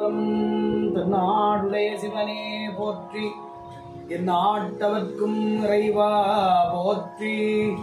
திருநாடுடைய சிவனே போற்றி, எந்நாட்டவர்க்கும் இறைவா போற்றி.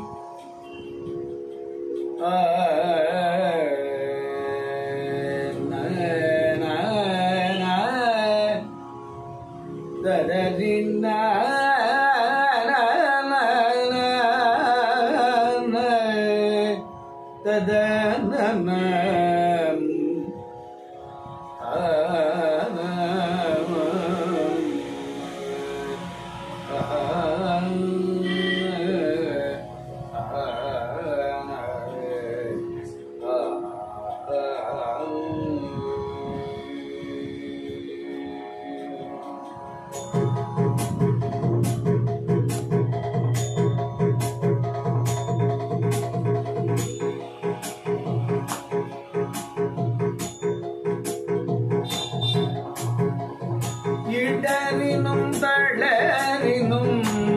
இடரினும் தளரினும்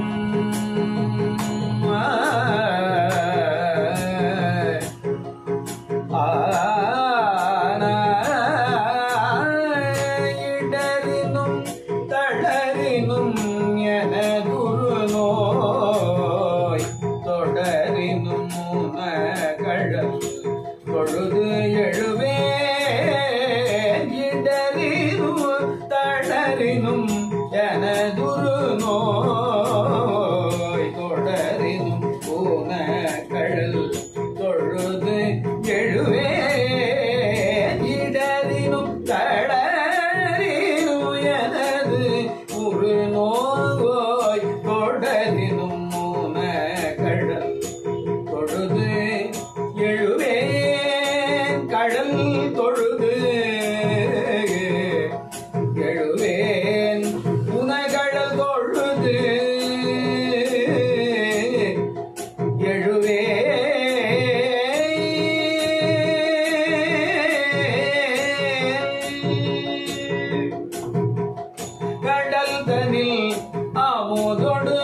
இடரினும் தளரினும் என குரு நோய் தொடரினும் கழல் தொழுது எழுவே. தளரினும் எனதுரு நோய் தொடரினும் போன கழல் தொழுது எழுவே. இடரினும் தளரினும் எனது உரு நோய் தொடரினும் போன கழல் தொழுது எழுவே. கழல் தொழுது எழுவேன் உனகழல் தொழுது எழுவே. கடல் தனில் அமுதொடு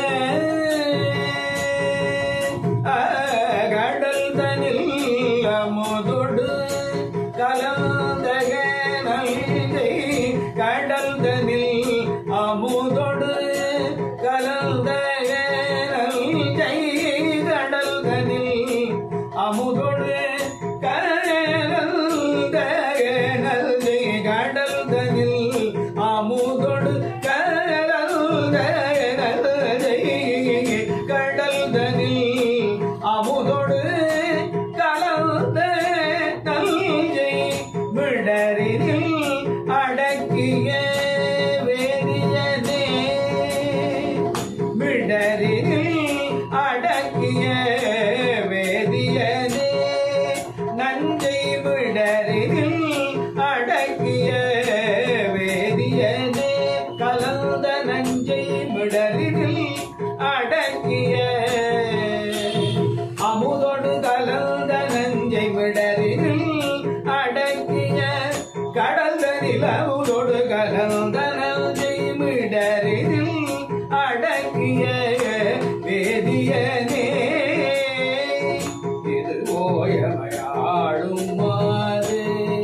கடல் தனில் அமுதொடு கலந்தக நல்கை. கடல் தனில் அமுதொடு கலந்தக நல்கை. கடல் தனில் அமுதொடு கலந்தக நல்கை. கடல் தனில் அமுதொடு கலந்தக நல்கை. கடல் தனில் அமுதொடு கலந்த நல்கை. விடரினில் அடக்கிய வேதியனே. விடரினில் அடக்கிய வேதியனே. நஞ்சை விடரினில் அடக்கிய வேதியனே. கலந்த நஞ்சை விடரினில் அடக்கிய அமுதொடு கலந்த நஞ்சை விடரினில் அடக்கிய. கடல் தனில் அமுதொடு கலந்த நஞ்சை விடரினில் அடக்கிய வேதியனே. இது ஓயமையாடுமாறு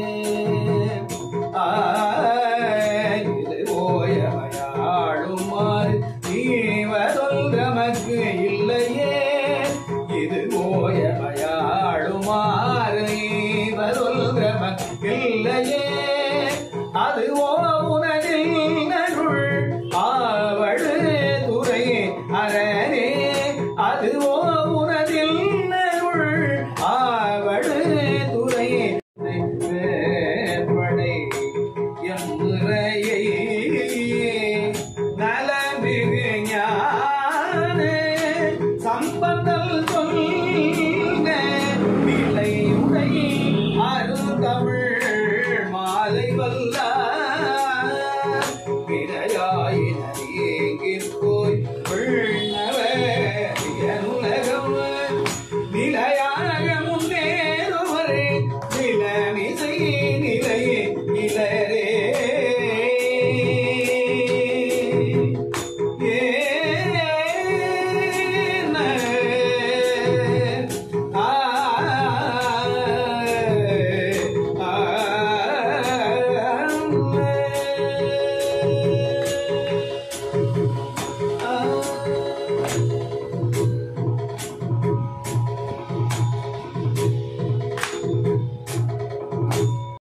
இது ஓயமையாடுமாறு நீவதொல் நமக்கு இல்லையே. இது ஓயமையாடுமாறு நீவதொல் நமக்கு இல்லையே. அது உனதில் நருள் ஆவடு துறை அரணே. அது உனதில் நருள் ஆவடு துறை படை